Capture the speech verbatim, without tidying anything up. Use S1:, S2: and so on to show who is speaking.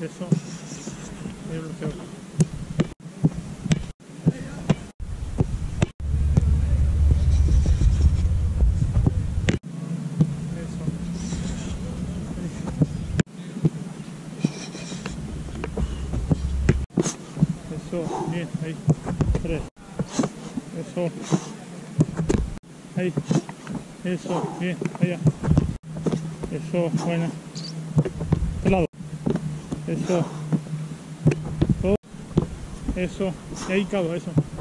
S1: Eso. Ahí bloqueo. Eso. Eso, bien, ahí. Tres. Eso. Ahí. Eso, bien, allá. Eso, buena. Este lado. Eso. Todo. Eso. Y ahí cabo, eso.